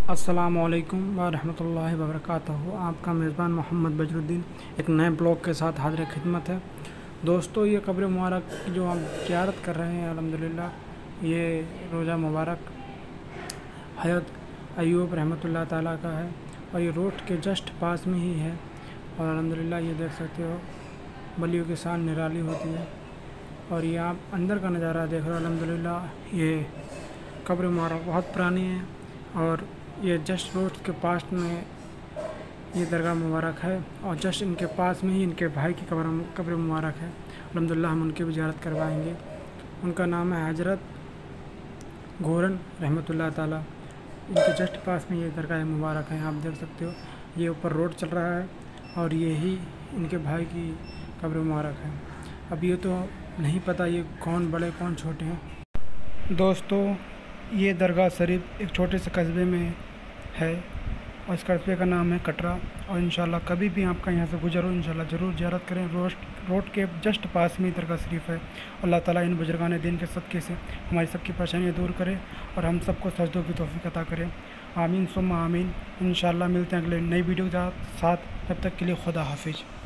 अस्सलामुअलैकुम वरहमतुल्लाहि वबरकातुहू। आपका मेज़बान मोहम्मद बजरुद्दीन एक नए ब्लॉग के साथ हाज़िर खिदमत है। दोस्तों, ये कब्र मुबारक की जो हम ज़ियारत कर रहे हैं, अल्हम्दुलिल्लाह ये रोज़ा मुबारक हज़रत अय्यूब रहमतुल्लाह ताला का है और ये रोड के जस्ट पास में ही है। और अल्हम्दुलिल्लाह ये देख सकते हो बलियों की शान निराली होती है। और ये आप अंदर का नज़ारा देख रहे हो। अल्हम्दुलिल्लाह ये कब्र मुबारक बहुत पुरानी है और ये जस्ट रोड के पास में ये दरगाह मुबारक है और जस्ट इनके पास में ही इनके भाई की कब्र मुबारक है। अल्हम्दुलिल्लाह हम उनकी भी ज़ियारत करवाएंगे। उनका नाम है हजरत घोरन रहमतुल्लाह ताला। इनके जस्ट पास में ये दरगाह मुबारक है, आप देख सकते हो। ये ऊपर रोड चल रहा है और ये ही इनके भाई की कब्र मुबारक है। अब ये तो नहीं पता ये कौन बड़े कौन छोटे हैं। दोस्तों, ये दरगाह शरीफ एक छोटे से कस्बे में है और इस कस्बे का नाम है कटरा। और इंशाल्लाह कभी भी आपका यहाँ से गुजरो इंशाल्लाह ज़रूर ज़ियारत करें। रोड के जस्ट पास में ही दरगाह शरीफ है। अल्लाह ताला इन बुजुर्गान दीन के सदक़े से हमारी सबकी परेशानियाँ दूर करे और हम सबको सजदों की तौफीक अता करें। आमीन सुम्मा आमीन। इंशाल्लाह मिलते हैं अगले नई वीडियो के साथ। तब तक के लिए खुदा हाफिज़।